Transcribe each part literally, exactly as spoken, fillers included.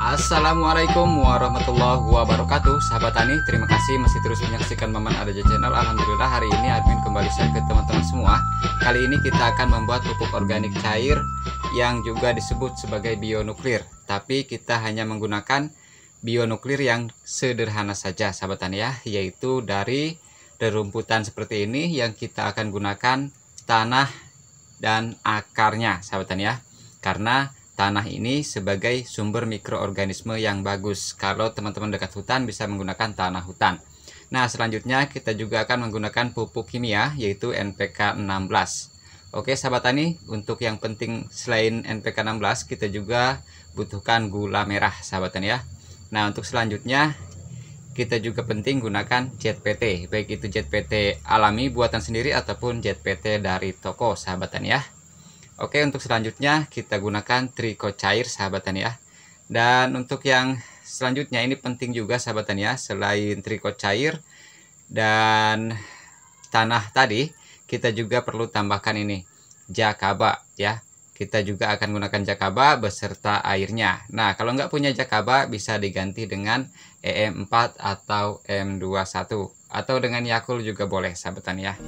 Assalamualaikum warahmatullahi wabarakatuh. Sahabat tani, terima kasih masih terus menyaksikan Maman Adaja Channel. Alhamdulillah hari ini admin kembali share ke teman-teman semua. Kali ini kita akan membuat pupuk organik cair yang juga disebut sebagai bionuklir. Tapi kita hanya menggunakan bionuklir yang sederhana saja sahabat tani ya, yaitu dari rerumputan seperti ini yang kita akan gunakan tanah dan akarnya sahabat tani ya. Karena tanah ini sebagai sumber mikroorganisme yang bagus. Kalau teman-teman dekat hutan bisa menggunakan tanah hutan. Nah, selanjutnya kita juga akan menggunakan pupuk kimia yaitu N P K enam belas. Oke sahabat tani, untuk yang penting selain N P K enam belas kita juga butuhkan gula merah sahabat tani ya. Nah, untuk selanjutnya kita juga penting gunakan Z P T, baik itu Z P T alami buatan sendiri ataupun Z P T dari toko sahabat tani ya. Oke, untuk selanjutnya kita gunakan triko cair sahabat tani ya. Dan untuk yang selanjutnya ini penting juga sahabat tani ya, selain triko cair dan tanah tadi, kita juga perlu tambahkan ini jakaba ya. Kita juga akan gunakan jakaba beserta airnya. Nah, kalau nggak punya jakaba bisa diganti dengan E M empat atau M dua puluh satu atau dengan Yakult juga boleh sahabat tani ya.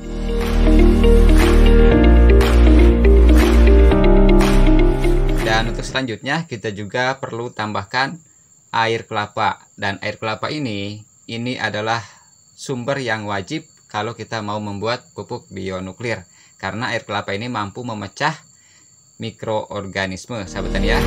Dan untuk selanjutnya kita juga perlu tambahkan air kelapa. Dan air kelapa ini ini adalah sumber yang wajib kalau kita mau membuat pupuk bionuklir, karena air kelapa ini mampu memecah mikroorganisme sahabat tani ya.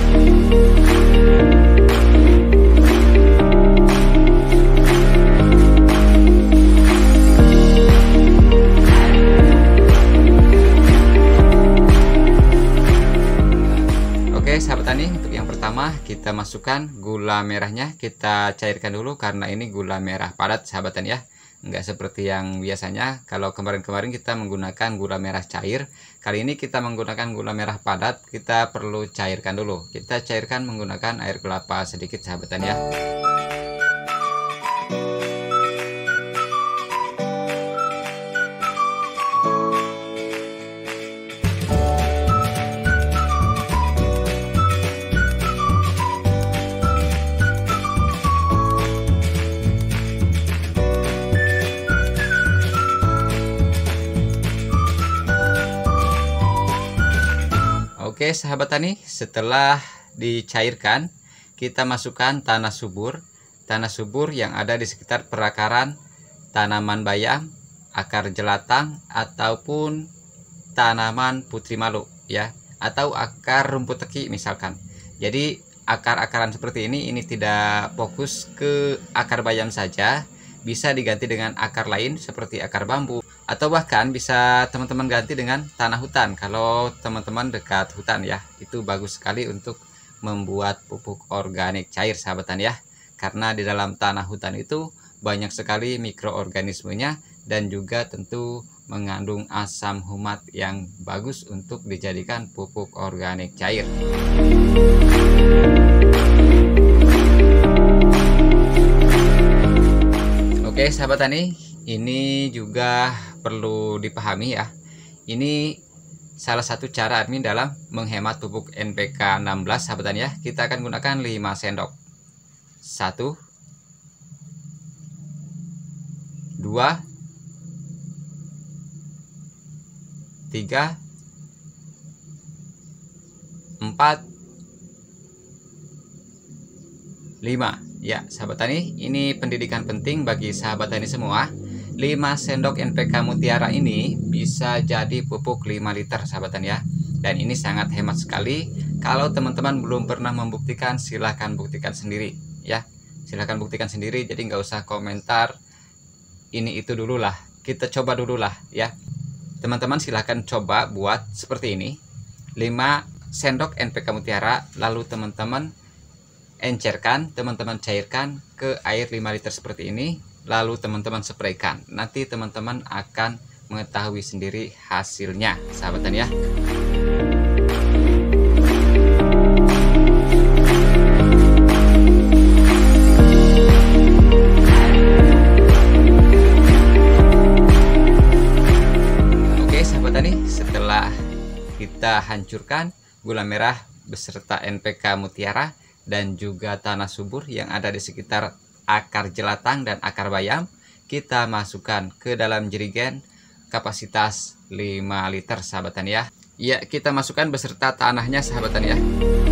Oke sahabat tani, untuk yang pertama kita masukkan gula merahnya, kita cairkan dulu karena ini gula merah padat sahabat tani ya. Enggak seperti yang biasanya, kalau kemarin-kemarin kita menggunakan gula merah cair, kali ini kita menggunakan gula merah padat, kita perlu cairkan dulu. Kita cairkan menggunakan air kelapa sedikit sahabat tani ya. Oke sahabat tani, setelah dicairkan kita masukkan tanah subur. Tanah subur yang ada di sekitar perakaran tanaman bayam, akar jelatang, ataupun tanaman putri malu ya, atau akar rumput teki misalkan. Jadi akar-akaran seperti ini ini tidak fokus ke akar bayam saja, bisa diganti dengan akar lain seperti akar bambu, atau bahkan bisa teman-teman ganti dengan tanah hutan. Kalau teman-teman dekat hutan ya, itu bagus sekali untuk membuat pupuk organik cair sahabat tani ya, karena di dalam tanah hutan itu banyak sekali mikroorganismenya dan juga tentu mengandung asam humat yang bagus untuk dijadikan pupuk organik cair. Oke sahabat tani, ini juga perlu dipahami ya. Ini salah satu cara admin dalam menghemat pupuk N P K enam belas sahabat tani ya. Kita akan gunakan lima sendok. satu dua tiga empat lima. Ya sahabat tani, ini pendidikan penting bagi sahabat tani semua. lima sendok N P K Mutiara ini bisa jadi pupuk lima liter sahabat tani ya. Dan ini sangat hemat sekali. Kalau teman-teman belum pernah membuktikan, silahkan buktikan sendiri ya. Silahkan buktikan sendiri, jadi nggak usah komentar ini itu dulu lah, kita coba dulu lah ya. Teman-teman silahkan coba buat seperti ini, lima sendok N P K Mutiara, lalu teman-teman encerkan, teman-teman cairkan ke air lima liter seperti ini, lalu teman-teman spraykan. Nanti teman-teman akan mengetahui sendiri hasilnya sahabat tani ya. Oke sahabat tani, setelah kita hancurkan gula merah beserta N P K Mutiara, dan juga tanah subur yang ada di sekitar akar jelatang dan akar bayam, kita masukkan ke dalam jerigen kapasitas lima liter sahabat tani ya. Ya, kita masukkan beserta tanahnya sahabat tani ya.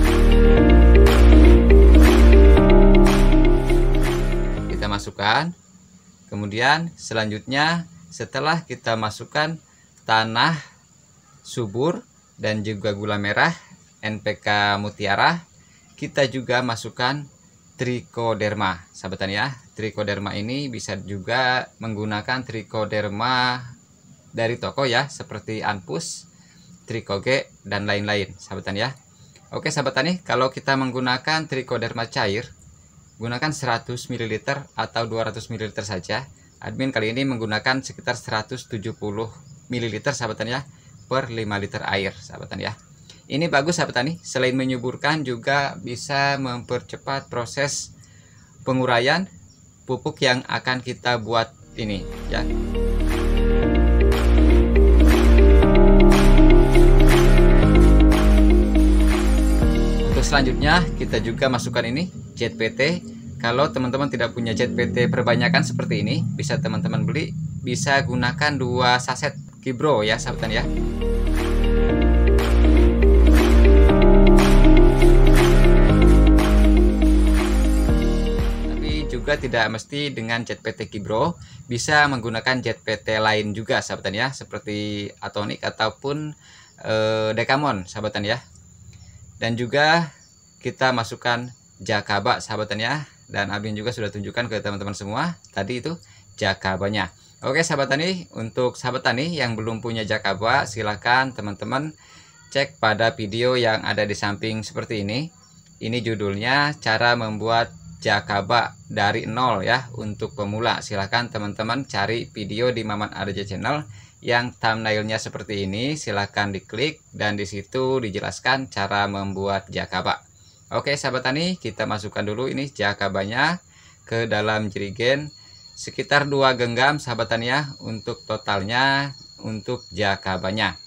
Kita masukkan. Kemudian selanjutnya setelah kita masukkan tanah subur dan juga gula merah N P K Mutiara, kita juga masukkan trichoderma sahabat tani ya. Trichoderma ini bisa juga menggunakan trichoderma dari toko ya, seperti Anpus, Trichoge dan lain-lain sahabat tani ya. Oke sahabat tani, kalau kita menggunakan trichoderma cair, gunakan seratus mililiter atau dua ratus mililiter saja. Admin kali ini menggunakan sekitar seratus tujuh puluh mililiter sahabat tani ya, per lima liter air sahabat tani ya. Ini bagus sahabat tani, selain menyuburkan juga bisa mempercepat proses penguraian pupuk yang akan kita buat ini ya. Untuk selanjutnya kita juga masukkan ini Z P T. Kalau teman-teman tidak punya Z P T perbanyakan seperti ini, bisa teman-teman beli, bisa gunakan dua saset Kibro ya sahabat tani ya. Juga tidak mesti dengan Z P T Kibro, bisa menggunakan Z P T lain juga sahabat tani ya, seperti Atonic ataupun e, Dekamon sahabat tani ya. Dan juga kita masukkan Jakaba sahabat tani ya, dan admin juga sudah tunjukkan ke teman-teman semua tadi itu Jakabanya. Oke sahabat tani, untuk sahabat tani yang belum punya Jakaba, silahkan teman-teman cek pada video yang ada di samping seperti ini. Ini judulnya cara membuat Jakaba dari nol ya untuk pemula. Silahkan teman-teman cari video di Maman Adaja Channel yang thumbnailnya seperti ini, silahkan diklik dan disitu dijelaskan cara membuat Jakaba. Oke sahabat tani, kita masukkan dulu ini Jakabanya ke dalam jerigen sekitar dua genggam sahabat tani ya, untuk totalnya untuk Jakabanya.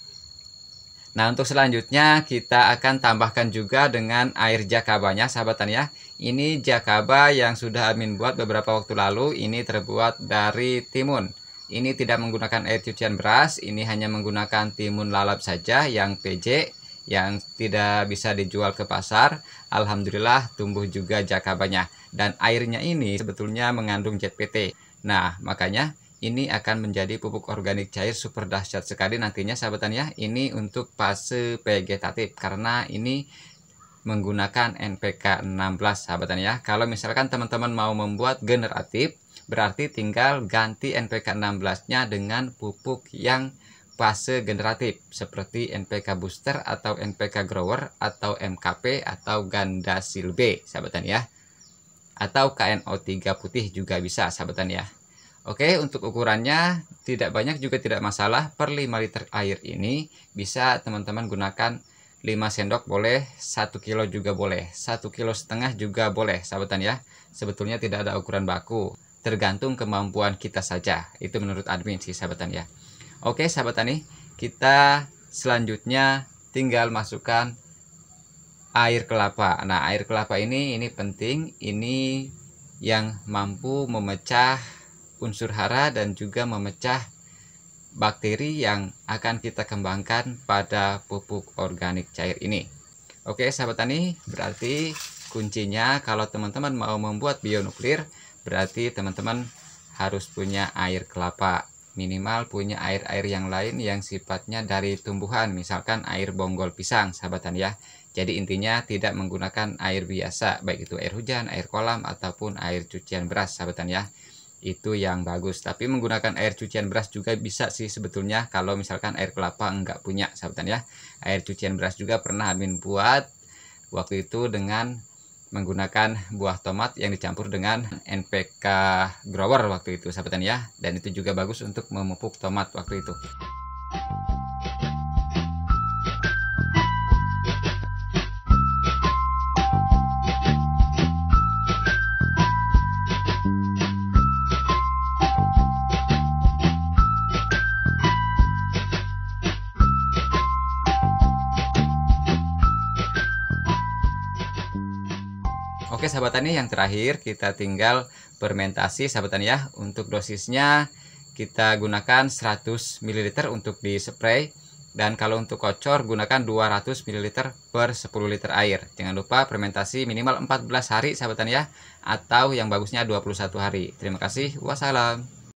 Nah untuk selanjutnya kita akan tambahkan juga dengan air Jakabanya sahabat tani ya. Ini Jakaba yang sudah admin buat beberapa waktu lalu, ini terbuat dari timun. Ini tidak menggunakan air cucian beras, ini hanya menggunakan timun lalap saja yang P J, yang tidak bisa dijual ke pasar. Alhamdulillah tumbuh juga Jakabanya. Dan airnya ini sebetulnya mengandung Z P T. Nah makanya ini akan menjadi pupuk organik cair super dahsyat sekali nantinya sahabat tani ya. Ini untuk fase vegetatif karena ini menggunakan N P K enam belas sahabat tani ya. Kalau misalkan teman-teman mau membuat generatif, berarti tinggal ganti N P K enam belas nya dengan pupuk yang fase generatif seperti N P K booster atau N P K grower atau M K P atau ganda silbe sahabat tani ya. Atau K N O tiga putih juga bisa sahabat tani ya. Oke, untuk ukurannya tidak banyak juga tidak masalah. Per lima liter air ini bisa teman-teman gunakan lima sendok boleh, satu kilo juga boleh, satu kilo setengah juga boleh sahabat tani ya. Sebetulnya tidak ada ukuran baku, tergantung kemampuan kita saja. Itu menurut admin sih sahabat tani ya. Oke sahabat tani, kita selanjutnya tinggal masukkan air kelapa. Nah air kelapa ini ini penting, ini yang mampu memecah unsur hara dan juga memecah bakteri yang akan kita kembangkan pada pupuk organik cair ini. Oke sahabat tani, berarti kuncinya kalau teman-teman mau membuat bionuklir, berarti teman-teman harus punya air kelapa. Minimal punya air-air yang lain yang sifatnya dari tumbuhan, misalkan air bonggol pisang sahabat tani ya. Jadi intinya tidak menggunakan air biasa, baik itu air hujan, air kolam ataupun air cucian beras sahabat tani ya. Itu yang bagus. Tapi menggunakan air cucian beras juga bisa sih sebetulnya kalau misalkan air kelapa enggak punya sahabat tani ya. Air cucian beras juga pernah admin buat waktu itu dengan menggunakan buah tomat yang dicampur dengan N P K grower waktu itu sahabat tani ya. Dan itu juga bagus untuk memupuk tomat waktu itu. Oke sahabat tani, yang terakhir kita tinggal fermentasi sahabat tani ya. Untuk dosisnya kita gunakan seratus mililiter untuk di spray, dan kalau untuk kocor gunakan dua ratus mililiter per sepuluh liter air. Jangan lupa fermentasi minimal empat belas hari sahabat tani ya, atau yang bagusnya dua puluh satu hari. Terima kasih, wassalam.